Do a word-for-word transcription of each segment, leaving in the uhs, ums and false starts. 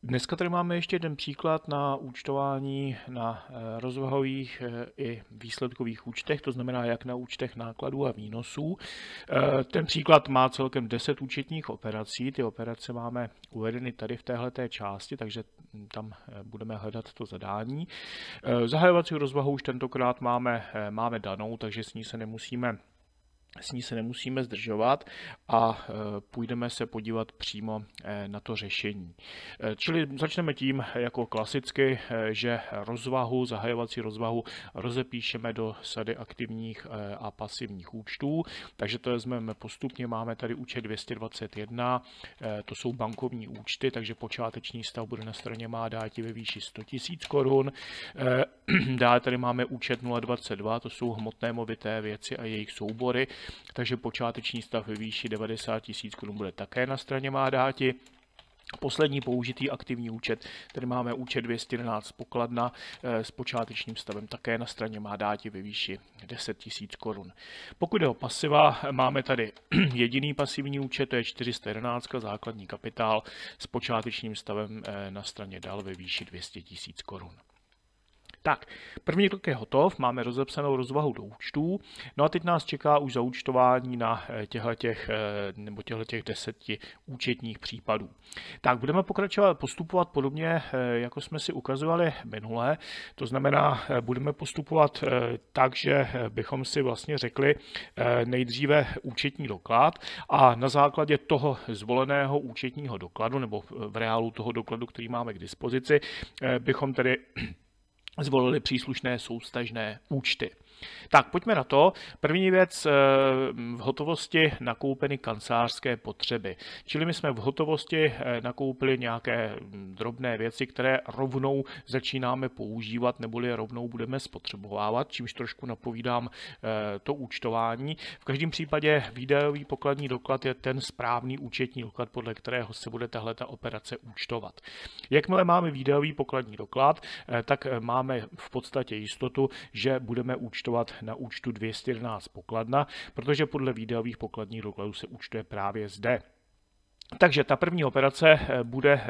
Dneska tady máme ještě jeden příklad na účtování na rozvahových i výsledkových účtech, to znamená jak na účtech nákladů a výnosů. Ten příklad má celkem deset účetních operací, ty operace máme uvedeny tady v téhleté části, takže tam budeme hledat to zadání. Zahajovací rozvahu už tentokrát máme, máme danou, takže s ní se nemusíme S ní se nemusíme zdržovat a půjdeme se podívat přímo na to řešení. Čili začneme tím jako klasicky, že rozvahu, zahajovací rozvahu rozepíšeme do sady aktivních a pasivních účtů, takže to vezmeme postupně. Máme tady účet dvě stě dvacet jedna, to jsou bankovní účty, takže počáteční stav bude na straně má dáti ve výši sto tisíc korun. Dále tady máme účet nula dvacet dva, to jsou hmotné movité věci a jejich soubory, takže počáteční stav ve výši devadesát tisíc korun bude také na straně má dáti. Poslední použitý aktivní účet, tady máme účet dvě stě jedenáct pokladna s počátečním stavem také na straně má dáti ve výši deset tisíc korun. Pokud jde o pasiva, máme tady jediný pasivní účet, to je čtyři sta jedenáct, základní kapitál s počátečním stavem na straně dal ve výši dvě stě tisíc korun. Tak, první krok je hotov, máme rozepsanou rozvahu do účtů, no a teď nás čeká už zaúčtování na těchto nebo těchto deseti účetních případů. Tak, budeme pokračovat, postupovat podobně, jako jsme si ukazovali minule, to znamená, budeme postupovat tak, že bychom si vlastně řekli nejdříve účetní doklad a na základě toho zvoleného účetního dokladu, nebo v reálu toho dokladu, který máme k dispozici, bychom tedy zvolili příslušné soustažné účty. Tak, pojďme na to. První věc, v hotovosti nakoupeny kancelářské potřeby. Čili my jsme v hotovosti nakoupili nějaké drobné věci, které rovnou začínáme používat, neboli rovnou budeme spotřebovávat, čímž trošku napovídám to účtování. V každém případě výdajový pokladní doklad je ten správný účetní doklad, podle kterého se bude tahleta operace účtovat. Jakmile máme výdajový pokladní doklad, tak máme v podstatě jistotu, že budeme účtovat na účtu dvě stě jedenáct pokladna, protože podle výdajových pokladních dokladů se účtuje právě zde. Takže ta první operace bude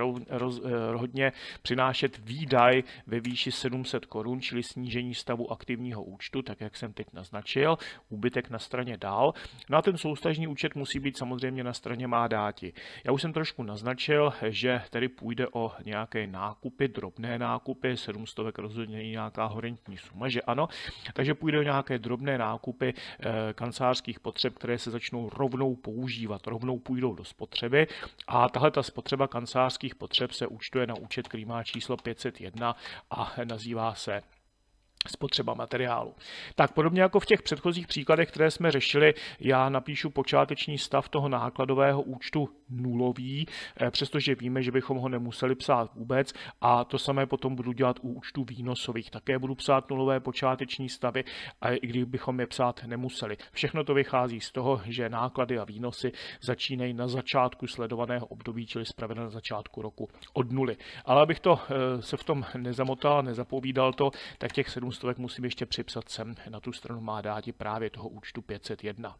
rozhodně přinášet výdaj ve výši sedm set korun, čili snížení stavu aktivního účtu, tak jak jsem teď naznačil, úbytek na straně dál. No a ten soustažní účet musí být samozřejmě na straně má dáti. Já už jsem trošku naznačil, že tedy půjde o nějaké nákupy, drobné nákupy, sedm stovek rozhodně není nějaká horentní suma, že ano, takže půjde o nějaké drobné nákupy kancelářských potřeb, které se začnou rovnou používat, rovnou půjdou do spotřeby. Potřeby. A tahle ta spotřeba kancelářských potřeb se účtuje na účet, který má číslo pět set jedna a nazývá se spotřeba materiálu. Tak podobně jako v těch předchozích příkladech, které jsme řešili, já napíšu počáteční stav toho nákladového účtu nulový, přestože víme, že bychom ho nemuseli psát vůbec, a to samé potom budu dělat u účtů výnosových. Také budu psát nulové počáteční stavy, a i kdybychom je psát nemuseli. Všechno to vychází z toho, že náklady a výnosy začínají na začátku sledovaného období, čili zpravidla na začátku roku od nuly. Ale abych to se v tom nezamotal, nezapovídal to, tak těch sedm stovek musím ještě připsat sem na tu stranu má dáti právě toho účtu pět set jedna.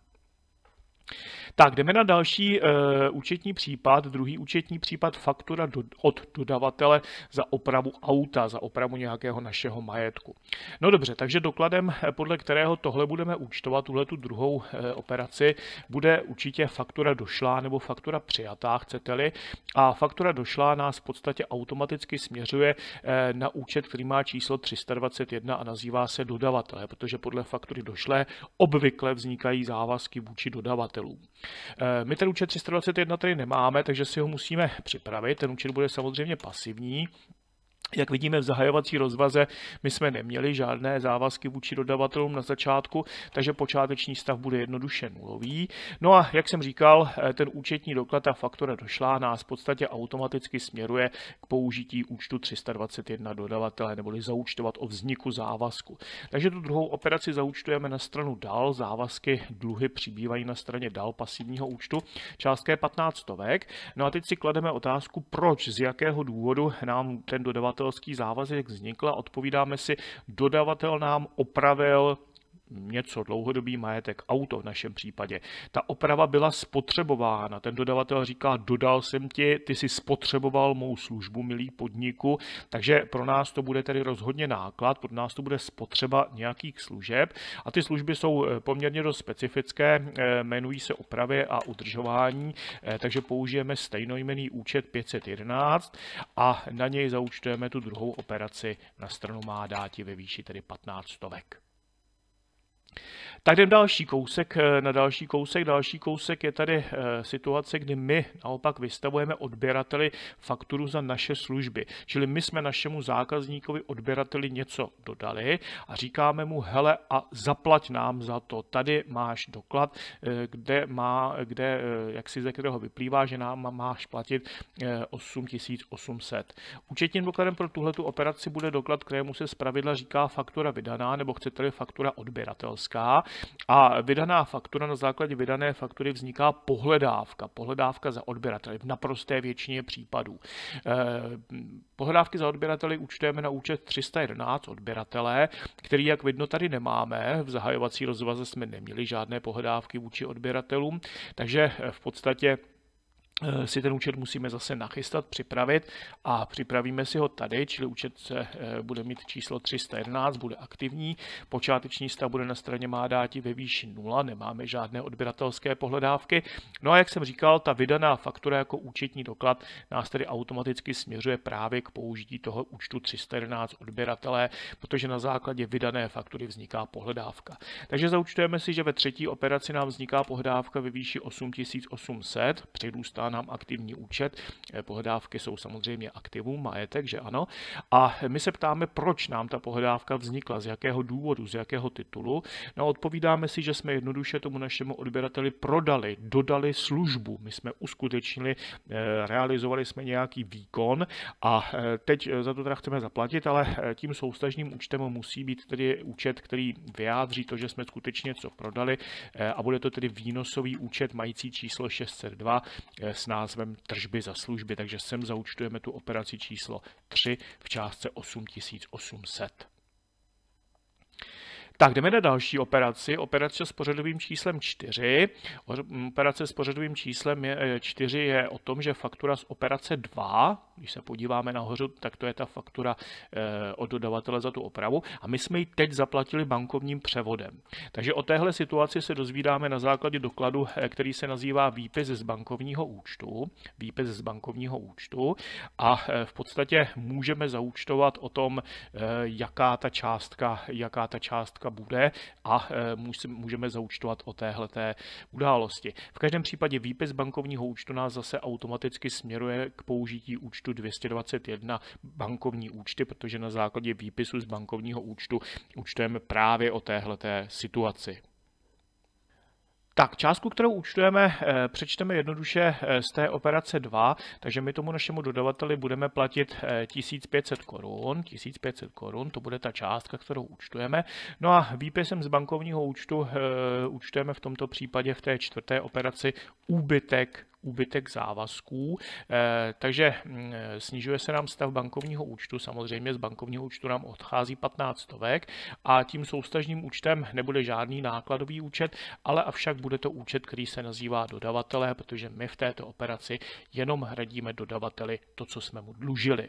Tak, jdeme na další uh, účetní případ, druhý účetní případ, faktura do, od dodavatele za opravu auta, za opravu nějakého našeho majetku. No dobře, takže dokladem, podle kterého tohle budeme účtovat, tuhle tu druhou uh, operaci, bude určitě faktura došlá nebo faktura přijatá, chcete-li. A faktura došlá nás v podstatě automaticky směřuje uh, na účet, který má číslo tři sta dvacet jedna a nazývá se dodavatele, protože podle faktury došlé obvykle vznikají závazky vůči dodavatelům. My ten účet tři sta dvacet jedna tady nemáme, takže si ho musíme připravit. Ten účet bude samozřejmě pasivní. Jak vidíme v zahajovací rozvaze, my jsme neměli žádné závazky vůči dodavatelům na začátku, takže počáteční stav bude jednoduše nulový. No a jak jsem říkal, ten účetní doklad, ta faktura došlá, nás v podstatě automaticky směruje k použití účtu tři sta dvacet jedna dodavatele, neboli zaúčtovat o vzniku závazku. Takže tu druhou operaci zaúčtujeme na stranu dal, závazky, dluhy přibývají na straně dal pasivního účtu, částka je patnáct stovek. No a teď si klademe otázku, proč, z jakého důvodu nám ten dodavatel závazek vznikl a odpovídáme si, dodavatel nám opravil něco, dlouhodobý majetek, auto v našem případě, ta oprava byla spotřebována. Ten dodavatel říká, dodal jsem ti, ty si spotřeboval mou službu, milý podniku, takže pro nás to bude tedy rozhodně náklad, pro nás to bude spotřeba nějakých služeb a ty služby jsou poměrně dost specifické, jmenují se opravy a udržování, takže použijeme stejnojmenný účet pět set jedenáct a na něj zaúčtujeme tu druhou operaci na stranu má dáti ve výši tedy patnáct stovek. Tak jdem další kousek, na další kousek. Další kousek je tady e, situace, kdy my naopak vystavujeme odběrateli fakturu za naše služby. Čili my jsme našemu zákazníkovi odběrateli něco dodali a říkáme mu, hele a zaplať nám za to. Tady máš doklad, e, kde má, kde, e, jak si ze kterého vyplývá, že nám máš platit e, osm tisíc osm set. Účetním dokladem pro tuhletu operaci bude doklad, kterému se zpravidla říká faktura vydaná, nebo chcete-li faktura odběratelská. A vydaná faktura, na základě vydané faktury vzniká pohledávka. Pohledávka za odběrateli v naprosté většině případů. Eh, pohledávky za odběrateli účtujeme na účet tři sta jedenáct odběratele, který, jak vidno, tady nemáme. V zahajovací rozvaze jsme neměli žádné pohledávky vůči odběratelům, takže v podstatě si ten účet musíme zase nachystat, připravit a připravíme si ho tady, čili účet se bude mít číslo tři sta jedenáct, bude aktivní, počáteční stav bude na straně má dáti ve výši nula, nemáme žádné odběratelské pohledávky. No a jak jsem říkal, ta vydaná faktura jako účetní doklad nás tedy automaticky směřuje právě k použití toho účtu tři sta jedenáct odběratele, protože na základě vydané faktury vzniká pohledávka. Takže zaúčtujeme si, že ve třetí operaci nám vzniká pohledávka ve výši osm tisíc osm set, přirůstá nám aktivní účet, pohledávky jsou samozřejmě aktivum, majetek, že ano, a my se ptáme, proč nám ta pohledávka vznikla, z jakého důvodu, z jakého titulu. No odpovídáme si, že jsme jednoduše tomu našemu odběrateli prodali, dodali službu, my jsme uskutečnili, realizovali jsme nějaký výkon a teď za to teda chceme zaplatit, ale tím soustažným účtem musí být tedy účet, který vyjádří to, že jsme skutečně něco prodali a bude to tedy výnosový účet mající číslo šest set dva s názvem tržby za služby, takže sem zaúčtujeme tu operaci číslo tři v částce osm tisíc osm set. Tak jdeme na další operaci, operace s pořadovým číslem čtyři. Operace s pořadovým číslem čtyři je o tom, že faktura z operace dva, když se podíváme nahoru, tak to je ta faktura od dodavatele za tu opravu a my jsme ji teď zaplatili bankovním převodem. Takže o téhle situaci se dozvídáme na základě dokladu, který se nazývá výpis z bankovního účtu. Výpis z bankovního účtu a v podstatě můžeme zaúčtovat o tom, jaká ta částka, jaká ta částka bude a můžeme zaúčtovat o téhleté události. V každém případě výpis bankovního účtu nás zase automaticky směruje k použití účtu dvě stě dvacet jedna bankovní účty, protože na základě výpisu z bankovního účtu účtujeme právě o téhleté situaci. Tak, částku, kterou účtujeme, přečteme jednoduše z té operace dva, takže my tomu našemu dodavateli budeme platit tisíc pět set korun, tisíc pět set korun, to bude ta částka, kterou účtujeme. No a výpisem z bankovního účtu účtujeme v tomto případě v té čtvrté operaci úbytek úbytek závazků, eh, takže hm, snižuje se nám stav bankovního účtu, samozřejmě z bankovního účtu nám odchází patnáct stovek a tím soustažním účtem nebude žádný nákladový účet, ale avšak bude to účet, který se nazývá dodavatele, protože my v této operaci jenom hradíme dodavateli to, co jsme mu dlužili.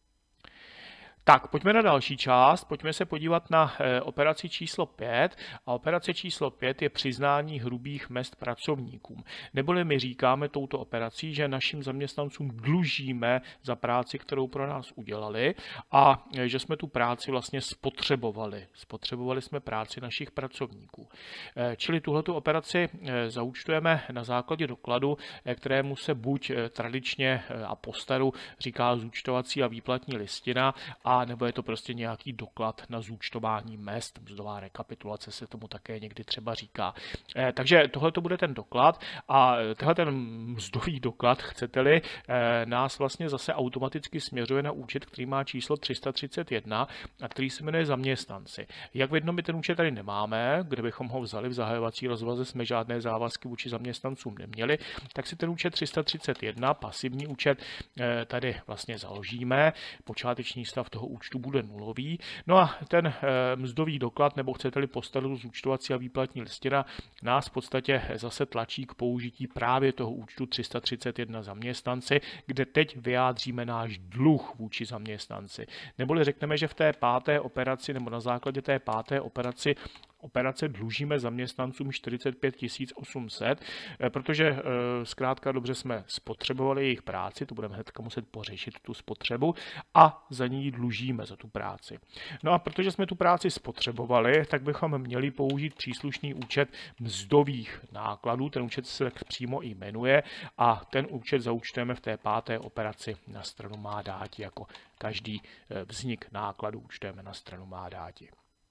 Tak, pojďme na další část, pojďme se podívat na e, operaci číslo pět a operace číslo pět je přiznání hrubých mezd pracovníkům. Neboli my říkáme touto operací, že našim zaměstnancům dlužíme za práci, kterou pro nás udělali a e, že jsme tu práci vlastně spotřebovali. Spotřebovali jsme práci našich pracovníků. E, čili tuhletu operaci e, zaúčtujeme na základě dokladu, e, kterému se buď e, tradičně e, a po staru říká zúčtovací a výplatní listina, a nebo je to prostě nějaký doklad na zúčtování mezd, mzdová rekapitulace se tomu také někdy třeba říká. Eh, takže tohle to bude ten doklad a tenhle ten mzdový doklad, chcete-li, eh, nás vlastně zase automaticky směřuje na účet, který má číslo tři sta třicet jedna a který se jmenuje zaměstnanci. Jak vidno, my ten účet tady nemáme, kde bychom ho vzali v zahajovací rozvaze, jsme žádné závazky vůči zaměstnancům neměli, tak si ten účet tři sta třicet jedna, pasivní účet, eh, tady vlastně založíme. Počáteční stav toho toho účtu bude nulový. No a ten mzdový doklad, nebo chcete-li postarat zúčtovací a výplatní listina, nás v podstatě zase tlačí k použití právě toho účtu tři sta třicet jedna zaměstnanci, kde teď vyjádříme náš dluh vůči zaměstnanci. Neboli řekneme, že v té páté operaci nebo na základě té páté operaci operace dlužíme zaměstnancům čtyřicet pět tisíc osm set, protože zkrátka dobře jsme spotřebovali jejich práci, to budeme hnedka muset pořešit tu spotřebu a za ní dlužíme za tu práci. No a protože jsme tu práci spotřebovali, tak bychom měli použít příslušný účet mzdových nákladů, ten účet se tak přímo i jmenuje a ten účet zaúčtujeme v té páté operaci na stranu má dáti, jako každý vznik nákladů účtujeme na stranu má dáti.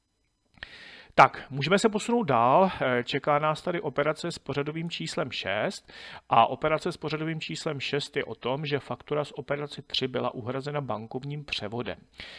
Tak, můžeme se posunout dál. Čeká nás tady operace s pořadovým číslem šest a operace s pořadovým číslem šest je o tom, že faktura z operace tři byla uhrazena bankovním převodem.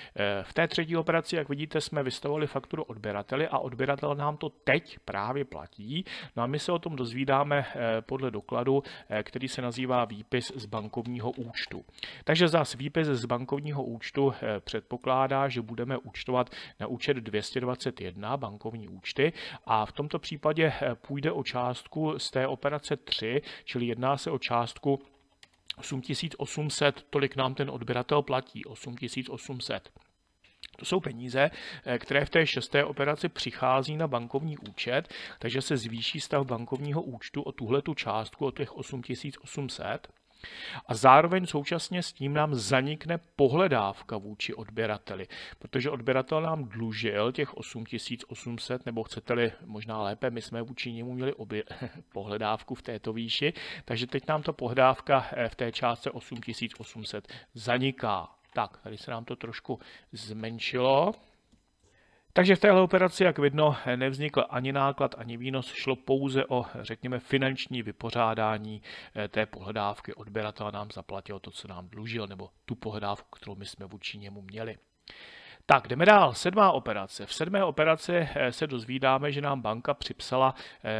V té třetí operaci, jak vidíte, jsme vystavovali fakturu odběrateli a odběratel nám to teď právě platí. No a my se o tom dozvídáme podle dokladu, který se nazývá výpis z bankovního účtu. Takže zás výpis z bankovního účtu předpokládá, že budeme účtovat na účet dvě stě dvacet jedna bankovní účty a v tomto případě půjde o částku z té operace tři, čili jedná se o částku osm tisíc osm set, tolik nám ten odběratel platí, osm tisíc osm set. To jsou peníze, které v té šesté operaci přichází na bankovní účet, takže se zvýší stav bankovního účtu o tuhletu částku, o těch osm tisíc osm set. A zároveň současně s tím nám zanikne pohledávka vůči odběrateli, protože odběratel nám dlužil těch osm tisíc osm set, nebo chcete-li možná lépe, my jsme vůči němu měli obě, pohledávku v této výši, takže teď nám ta pohledávka v té částce osm tisíc osm set zaniká. Tak, tady se nám to trošku zmenšilo. Takže v téhle operaci, jak vidno, nevznikl ani náklad, ani výnos, šlo pouze o, řekněme, finanční vypořádání té pohledávky. Odběratel nám zaplatil to, co nám dlužil, nebo tu pohledávku, kterou my jsme vůči němu měli. Tak, jdeme dál. Sedmá operace. V sedmé operaci se dozvídáme, že nám banka připsala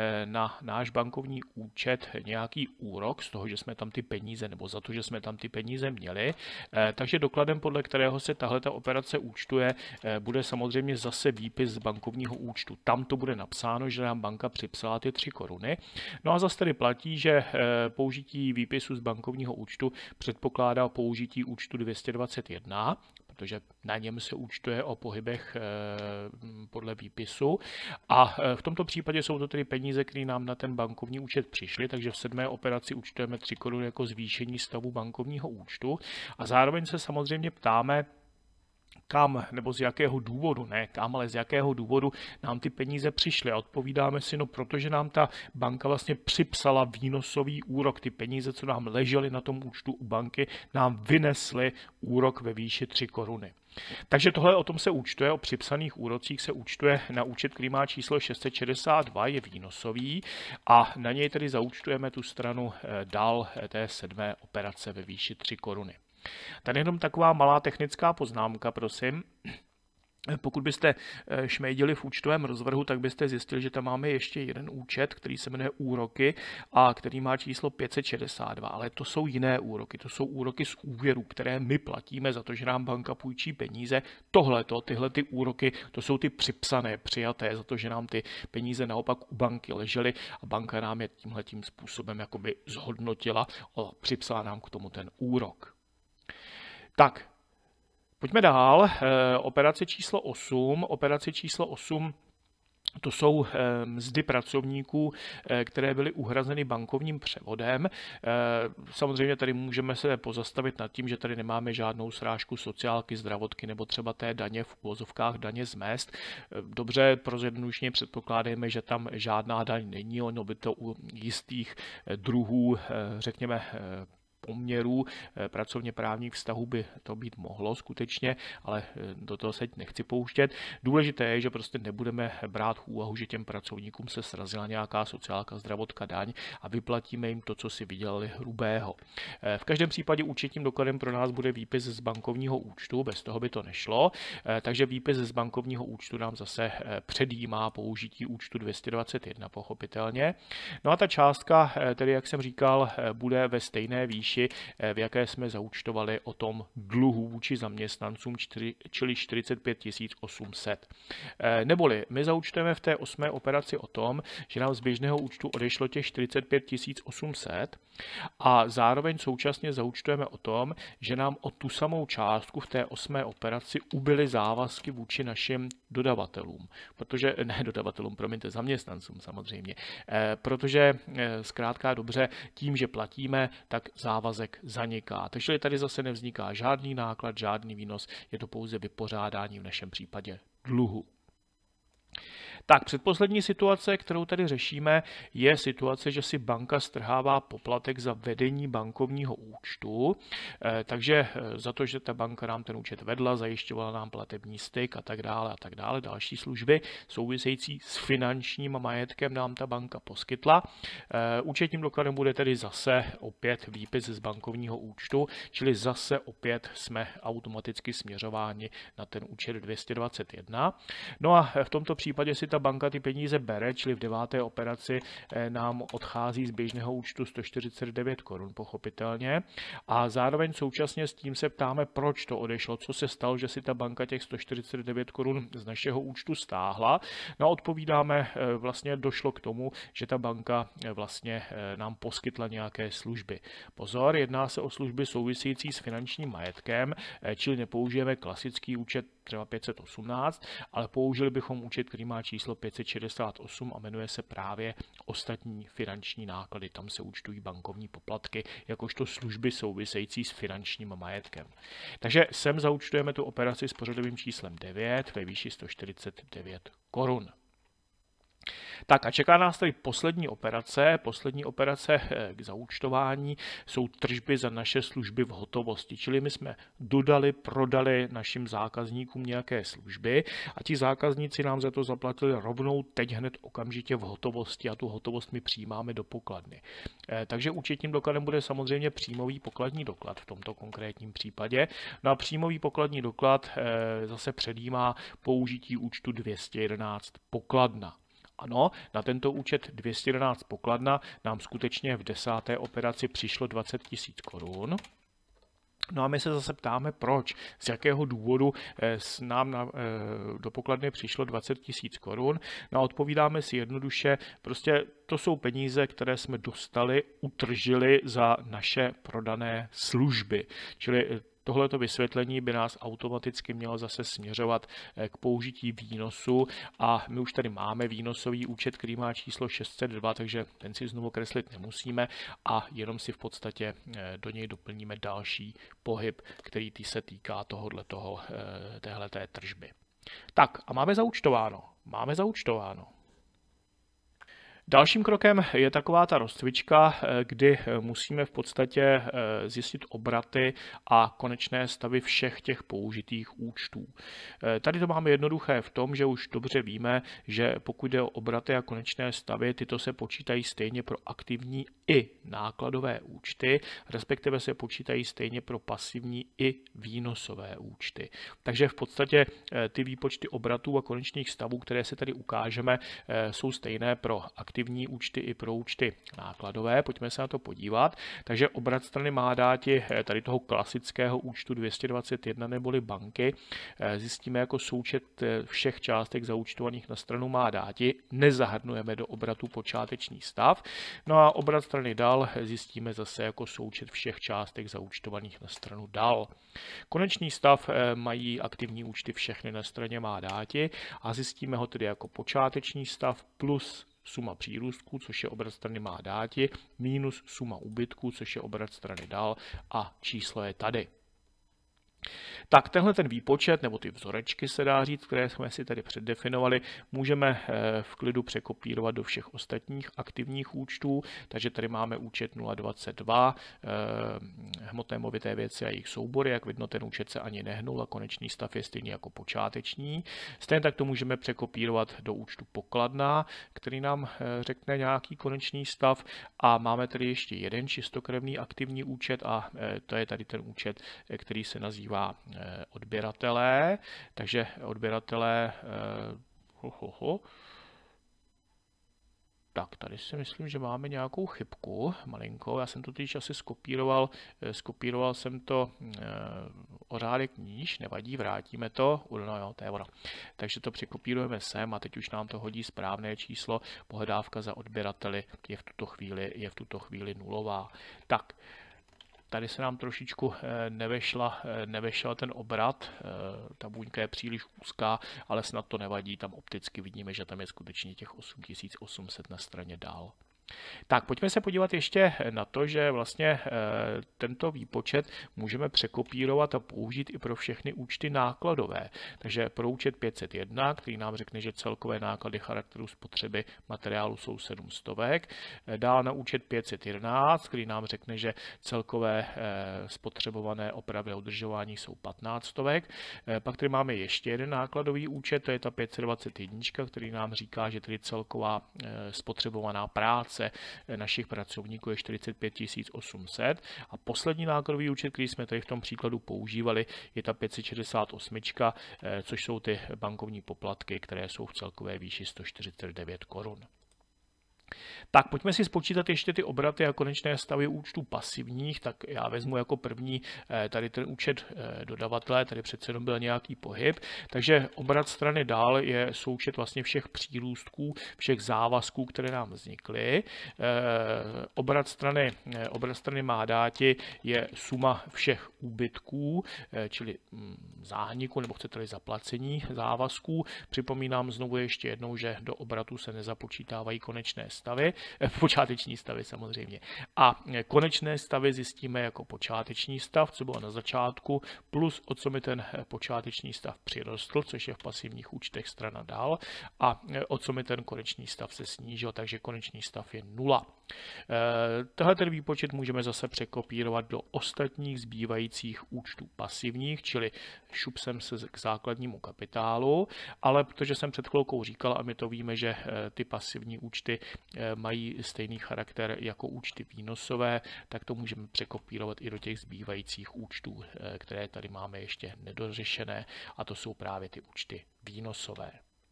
na náš bankovní účet nějaký úrok z toho, že jsme tam ty peníze, nebo za to, že jsme tam ty peníze měli. Takže dokladem, podle kterého se tahleta operace účtuje, bude samozřejmě zase výpis z bankovního účtu. Tam to bude napsáno, že nám banka připsala ty tři koruny. No a zase tedy platí, že použití výpisu z bankovního účtu předpokládá použití účtu dvě stě dvacet jedna, protože na něm se účtuje o pohybech podle výpisu. A v tomto případě jsou to tedy peníze, které nám na ten bankovní účet přišly, takže v sedmé operaci účtujeme tři koruny jako zvýšení stavu bankovního účtu. A zároveň se samozřejmě ptáme, kam nebo z jakého důvodu, ne kam, ale z jakého důvodu nám ty peníze přišly. A odpovídáme si, no protože nám ta banka vlastně připsala výnosový úrok. Ty peníze, co nám ležely na tom účtu u banky, nám vynesly úrok ve výši tři koruny. Takže tohle o tom se účtuje, o připsaných úrocích se účtuje na účet, který má číslo šest set šedesát dva, je výnosový a na něj tedy zaúčtujeme tu stranu dál té sedmé operace ve výši tři koruny. Tady jenom taková malá technická poznámka, prosím. Pokud byste šmejdili v účtovém rozvrhu, tak byste zjistili, že tam máme ještě jeden účet, který se jmenuje úroky a který má číslo pět set šedesát dva, ale to jsou jiné úroky, to jsou úroky z úvěru, které my platíme za to, že nám banka půjčí peníze. Tohleto, tyhle ty úroky, to jsou ty připsané, přijaté za to, že nám ty peníze naopak u banky ležely a banka nám je tímhletím způsobem jakoby zhodnotila a připsala nám k tomu ten úrok. Tak, pojďme dál. Operace číslo osm. Operace číslo osm, to jsou mzdy pracovníků, které byly uhrazeny bankovním převodem. Samozřejmě tady můžeme se pozastavit nad tím, že tady nemáme žádnou srážku sociálky, zdravotky nebo třeba té daně v uvozovkách daně z mezd. Dobře, pro zjednodušení předpokládáme, že tam žádná daň není, ono by to u jistých druhů, řekněme, poměrů pracovně právních vztahů by to být mohlo skutečně, ale do toho se nechci pouštět. Důležité je, že prostě nebudeme brát v úvahu, že těm pracovníkům se srazila nějaká sociálka, zdravotka, daň a vyplatíme jim to, co si vydělali hrubého. V každém případě účetním dokladem pro nás bude výpis z bankovního účtu, bez toho by to nešlo, takže výpis z bankovního účtu nám zase předjímá použití účtu dvě stě dvacet jedna pochopitelně. No a ta částka, tedy jak jsem říkal, bude ve stejné výši výši, v jaké jsme zaúčtovali o tom dluhu vůči zaměstnancům, čili čtyřicet pět tisíc osm set. Neboli my zaúčtujeme v té osmé operaci o tom, že nám z běžného účtu odešlo těch čtyřicet pět tisíc osm set a zároveň současně zaúčtujeme o tom, že nám o tu samou částku v té osmé operaci ubyly závazky vůči našim dodavatelům, protože, ne dodavatelům, promiňte, zaměstnancům samozřejmě, eh, protože eh, zkrátka dobře, tím, že platíme, tak závazek zaniká. Takže tady zase nevzniká žádný náklad, žádný výnos, je to pouze vypořádání v našem případě dluhu. Tak předposlední situace, kterou tady řešíme, je situace, že si banka strhává poplatek za vedení bankovního účtu, takže za to, že ta banka nám ten účet vedla, zajišťovala nám platební styk a tak dále a tak dále, další služby související s finančním majetkem nám ta banka poskytla. Účetním dokladem bude tedy zase opět výpis z bankovního účtu, čili zase opět jsme automaticky směřováni na ten účet dvě stě dvacet jedna. No a v tomto případě si ta banka ty peníze bere, čili v deváté operaci nám odchází z běžného účtu sto čtyřicet devět korun, pochopitelně. A zároveň současně s tím se ptáme, proč to odešlo, co se stalo, že si ta banka těch sto čtyřicet devět korun z našeho účtu stáhla. No a odpovídáme, vlastně došlo k tomu, že ta banka vlastně nám poskytla nějaké služby. Pozor, jedná se o služby související s finančním majetkem, čili nepoužijeme klasický účet třeba pět set osmnáct, ale použili bychom účet, který má číslo pět set šedesát osm a jmenuje se právě ostatní finanční náklady. Tam se účtují bankovní poplatky, jakožto služby související s finančním majetkem. Takže sem zaúčtujeme tu operaci s pořadovým číslem devět ve výši sto čtyřicet devět korun. Tak a čeká nás tady poslední operace. Poslední operace k zaúčtování jsou tržby za naše služby v hotovosti. Čili my jsme dodali, prodali našim zákazníkům nějaké služby a ti zákazníci nám za to zaplatili rovnou teď hned okamžitě v hotovosti a tu hotovost my přijímáme do pokladny. Takže účetním dokladem bude samozřejmě příjmový pokladní doklad v tomto konkrétním případě. No a příjmový pokladní doklad zase předjímá použití účtu dvě stě jedenáct pokladna. Ano, na tento účet dvě stě jedenáct pokladna nám skutečně v desáté operaci přišlo dvacet tisíc korun. No a my se zase ptáme, proč, z jakého důvodu s nám na, do pokladny přišlo dvacet tisíc korun. No a odpovídáme si jednoduše, prostě to jsou peníze, které jsme dostali, utržili za naše prodané služby. Čili tohleto vysvětlení by nás automaticky mělo zase směřovat k použití výnosu a my už tady máme výnosový účet, který má číslo šest set dva, takže ten si znovu kreslit nemusíme a jenom si v podstatě do něj doplníme další pohyb, který tý se týká tohoto, téhleté tržby. Tak a máme zaúčtováno. Máme zaúčtováno. Dalším krokem je taková ta rozcvička, kdy musíme v podstatě zjistit obraty a konečné stavy všech těch použitých účtů. Tady to máme jednoduché v tom, že už dobře víme, že pokud jde o obraty a konečné stavy, tyto se počítají stejně pro aktivní i nákladové účty, respektive se počítají stejně pro pasivní i výnosové účty. Takže v podstatě ty výpočty obratů a konečných stavů, které se tady ukážeme, jsou stejné pro aktivní aktivní účty i pro účty nákladové. Pojďme se na to podívat. Takže obrat strany má dáti tady toho klasického účtu dvě stě dvacet jedna neboli banky. Zjistíme jako součet všech částek zaúčtovaných na stranu má dáti. Nezahrnujeme do obratu počáteční stav. No a obrat strany dal zjistíme zase jako součet všech částek zaúčtovaných na stranu dal. Konečný stav mají aktivní účty všechny na straně má dáti a zjistíme ho tedy jako počáteční stav plus suma přírůstků, což je obrat strany má dáti, minus suma úbytků, což je obrat strany dal a číslo je tady. Tak tenhle ten výpočet, nebo ty vzorečky se dá říct, které jsme si tady předdefinovali, můžeme v klidu překopírovat do všech ostatních aktivních účtů, takže tady máme účet nula dvacet dva, hmotné movité věci a jejich soubory, jak vidno ten účet se ani nehnul a konečný stav je stejný jako počáteční. Stejně tak to můžeme překopírovat do účtu pokladna, který nám řekne nějaký konečný stav a máme tady ještě jeden čistokrevný aktivní účet a to je tady ten účet, který se nazývá odběratelé, takže odběratelé ho, ho, ho. Tak, tady si myslím, že máme nějakou chybku, malinko. Já jsem to teď asi skopíroval, skopíroval jsem to e, o řádek níž, nevadí, vrátíme to, no jo, to je ono. Takže to překopírujeme sem a teď už nám to hodí správné číslo. Pohledávka za odběrateli je v tuto chvíli, je v tuto chvíli nulová. Tak, tady se nám trošičku nevešla, nevešla ten obrat, ta buňka je příliš úzká, ale snad to nevadí, tam opticky vidíme, že tam je skutečně těch osm tisíc osm set na straně dál. Tak, pojďme se podívat ještě na to, že vlastně e, tento výpočet můžeme překopírovat a použít i pro všechny účty nákladové. Takže pro účet pět set jedna, který nám řekne, že celkové náklady charakteru spotřeby materiálu jsou sedm stovek. Dál na účet pět set jedenáct, který nám řekne, že celkové e, spotřebované opravy a udržování jsou patnáct stovek. E, pak tady máme ještě jeden nákladový účet, to je ta pět set dvacet jedna, který nám říká, že tedy celková e, spotřebovaná práce našich pracovníků je čtyřicet pět tisíc osm set a poslední nákladový účet, který jsme tady v tom příkladu používali, je ta pět set šedesát osm, což jsou ty bankovní poplatky, které jsou v celkové výši sto čtyřicet devět korun. Tak pojďme si spočítat ještě ty obraty a konečné stavy účtů pasivních, tak já vezmu jako první tady ten účet dodavatele, tady přece jenom byl nějaký pohyb, takže obrat strany dál je součet vlastně všech přírůstků, všech závazků, které nám vznikly. Obrat strany, obrat strany má dáti je suma všech úbytků, čili zániku, nebo chcete-li zaplacení závazků. Připomínám znovu ještě jednou, že do obratu se nezapočítávají konečné stavy, počáteční stavy samozřejmě. A konečné stavy zjistíme jako počáteční stav, co bylo na začátku, plus o co mi ten počáteční stav přirostl, což je v pasivních účtech strana dál, a o co mi ten konečný stav se snížil, takže konečný stav je nula. Tenhle ten výpočet můžeme zase překopírovat do ostatních zbývajících účtů pasivních, čili šup jsem se k základnímu kapitálu, ale protože jsem před chvilkou říkal, a my to víme, že ty pasivní účty mají stejný charakter jako účty výnosové, tak to můžeme překopírovat i do těch zbývajících účtů, které tady máme ještě nedořešené, a to jsou právě ty účty výnosové.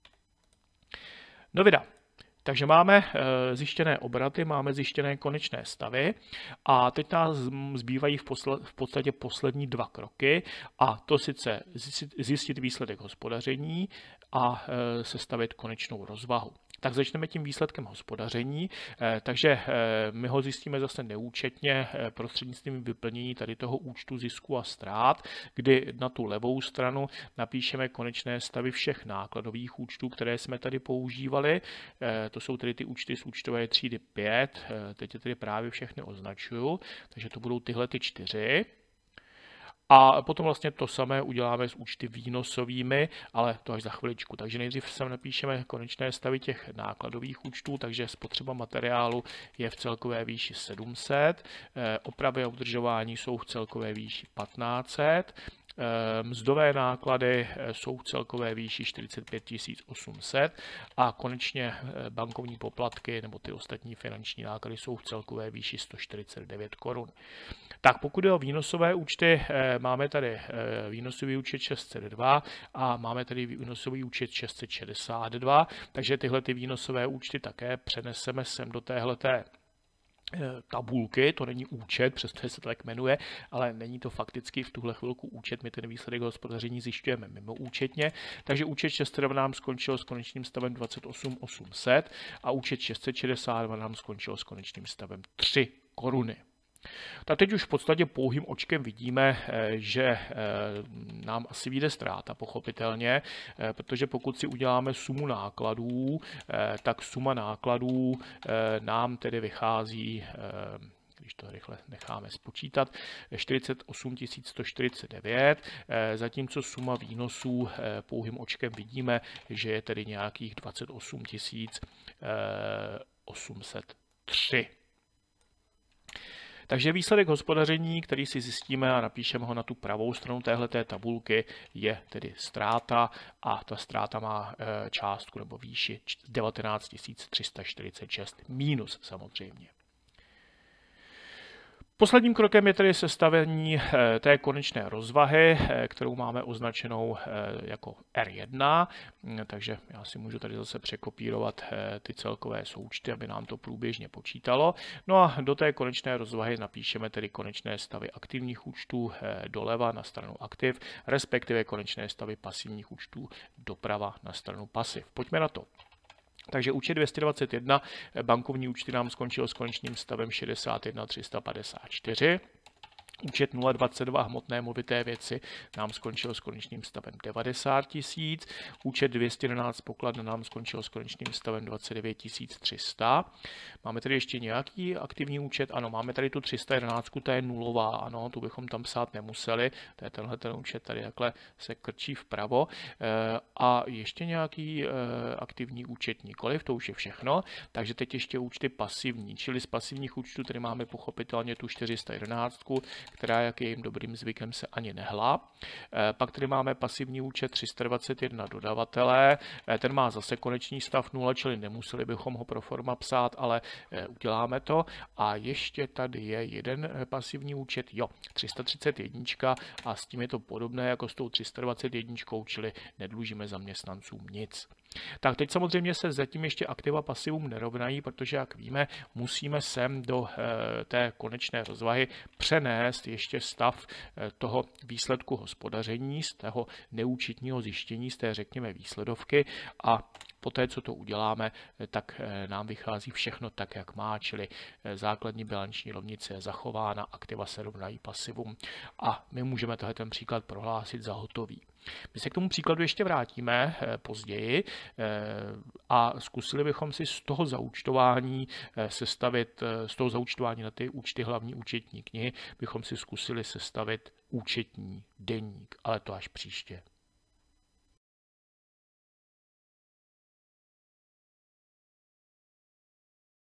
No vida. Takže máme zjištěné obraty, máme zjištěné konečné stavy a teď nás zbývají v, v podstatě poslední dva kroky, a to sice zjistit výsledek hospodaření a sestavit konečnou rozvahu. Tak začneme tím výsledkem hospodaření, takže my ho zjistíme zase neúčetně prostřednictvím vyplnění tady toho účtu zisku a ztrát, kdy na tu levou stranu napíšeme konečné stavy všech nákladových účtů, které jsme tady používali. To jsou tedy ty účty z účtové třídy pět, teď je tedy právě všechny označuju, takže to budou tyhle ty čtyři. A potom vlastně to samé uděláme s účty výnosovými, ale to až za chviličku. Takže nejdřív sem napíšeme konečné stavy těch nákladových účtů, takže spotřeba materiálu je v celkové výši sedm set, opravy a udržování jsou v celkové výši patnáct set, mzdové náklady jsou v celkové výši čtyřicet pět tisíc osm set a konečně bankovní poplatky nebo ty ostatní finanční náklady jsou v celkové výši sto čtyřicet devět korun. Tak pokud je o výnosové účty, máme tady výnosový účet šest set dva a máme tady výnosový účet šest set šedesát dva, takže tyhle ty výnosové účty také přeneseme sem do téhleté tabulky, to není účet, přestože se to tak jmenuje, ale není to fakticky v tuhle chvilku účet, my ten výsledek hospodaření zjišťujeme mimo účetně, takže účet šest set dva nám skončil s konečným stavem dvacet osm osm set a účet šest set šedesát dva nám skončil s konečným stavem tři koruny. Tak teď už v podstatě pouhým očkem vidíme, že nám asi vyjde ztráta, pochopitelně, protože pokud si uděláme sumu nákladů, tak suma nákladů nám tedy vychází, když to rychle necháme spočítat, čtyřicet osm tisíc sto čtyřicet devět, zatímco suma výnosů pouhým očkem vidíme, že je tedy nějakých dvacet osm tisíc osm set tři. Takže výsledek hospodaření, který si zjistíme a napíšeme ho na tu pravou stranu téhleté tabulky, je tedy ztráta a ta ztráta má částku nebo výši devatenáct tisíc tři sta čtyřicet šest minus samozřejmě. Posledním krokem je tedy sestavení té konečné rozvahy, kterou máme označenou jako R jedna, takže já si můžu tady zase překopírovat ty celkové součty, aby nám to průběžně počítalo. No a do té konečné rozvahy napíšeme tedy konečné stavy aktivních účtů doleva na stranu aktiv, respektive konečné stavy pasivních účtů doprava na stranu pasiv. Pojďme na to. Takže účet dvě stě dvacet jedna, bankovní účty nám skončil s konečným stavem šedesát jedna tři sta padesát čtyři. Účet nula dvacet dva hmotné movité věci nám skončil s konečným stavem devadesát tisíc. Účet dvě stě jedenáct pokladna nám skončil s konečným stavem dvacet devět tisíc tři sta. Máme tady ještě nějaký aktivní účet? Ano, máme tady tu tři sta jedenáct, to je nulová, ano, tu bychom tam psát nemuseli. To je tenhle ten účet, tady takhle se krčí vpravo. A ještě nějaký aktivní účet nikoliv, to už je všechno. Takže teď ještě účty pasivní, čili z pasivních účtů tady máme pochopitelně tu čtyři sta jedenáct, která, jak je jim dobrým zvykem, se ani nehlá. Pak tady máme pasivní účet tři sta dvacet jedna dodavatele, ten má zase konečný stav nula, čili nemuseli bychom ho pro forma psát, ale uděláme to. A ještě tady je jeden pasivní účet, jo, tři sta třicet jedna a s tím je to podobné jako s tou tři sta dvacet jedna, čili nedlužíme zaměstnancům nic. Tak teď samozřejmě se zatím ještě aktiva pasivům nerovnají, protože jak víme, musíme sem do e, té konečné rozvahy přenést ještě stav e, toho výsledku hospodaření, z toho neúčetního zjištění, z té řekněme výsledovky a poté, co to uděláme, tak nám vychází všechno tak, jak má, čili základní bilanční rovnice je zachována, aktiva se rovnají pasivům a my můžeme tenhle ten příklad prohlásit za hotový. My se k tomu příkladu ještě vrátíme později a zkusili bychom si z toho zaúčtování sestavit, z toho zaúčtování na ty účty hlavní účetní knihy, bychom si zkusili sestavit účetní deník, ale to až příště.